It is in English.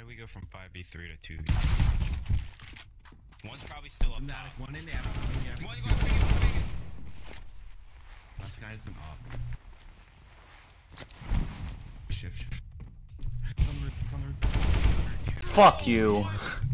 we go from 5v3 to 2v? One's probably still up top. One in there. One going big. Last guy isn't up. Shift. Fuck you.